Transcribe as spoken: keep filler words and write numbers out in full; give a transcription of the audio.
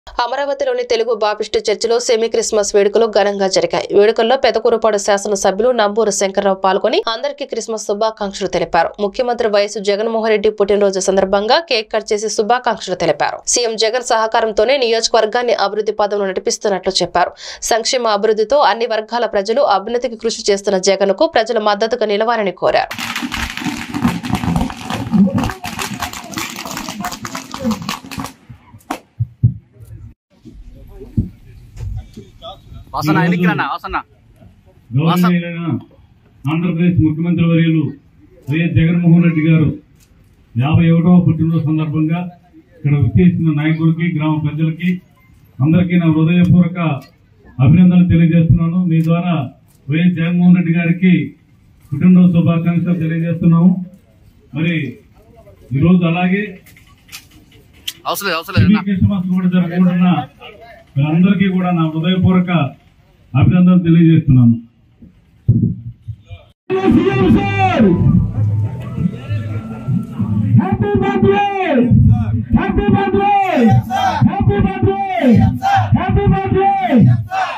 అమరావతిలోని తెలుగు బాపిస్టు చర్చిలో semi Christmas వేడుకలు ఘనంగా జరిగాయి. వేడుకల్లో పెదకూరుపాడు శాసనసభ్యులు నంబూరు శంకర్రావు పాల్గొని అందరికీ క్రిస్మస్ శుభాకాంక్షలు తెలిపారు. ముఖ్యమంత్రి వైఎస్ జగన్మోహన్ రెడ్డి పుట్టినరోజు సందర్భంగా కేక్ కట్ చేసి శుభాకాంక్షలు తెలిపారు. సీఎం జగన్ సహకారంతోనే నియోజకవర్గాన్ని అభివృద్ధి పదంలో నడిపిస్తున్నట్లు చెప్పారు. సంక్షేమ అభివృద్ధితో అన్ని వర్గాల ప్రజలు అభ్యున్నతికి కృషి చేస్తున్న జగన్ కు ప్రజలు మద్దతుగా నిలవాలని కోరారు. ఆంధ్రప్రదేశ్ ముఖ్యమంత్రి వర్యులు వైఎస్ జగన్మోహన్ రెడ్డి గారు యాభై ఒకటవ పుట్టినరోజు సందర్భంగా ఇక్కడ విచ్చేసిన నాయకులకి గ్రామ ప్రజలకి అందరికీ నా హృదయపూర్వక అభినందనలు తెలియజేస్తున్నాను. మీ ద్వారా వైఎస్ జగన్మోహన్ రెడ్డి గారికి పుట్టినరోజు శుభాకాంక్షలు తెలియజేస్తున్నాము. మరి ఈరోజు అలాగే క్రిస్మస్ కూడా జరుపుకుంటున్న అందరికీ కూడా నా హృదయపూర్వక అభినందనలు తెలియజేస్తున్నాను. Happy birthday! Happy birthday! Happy birthday!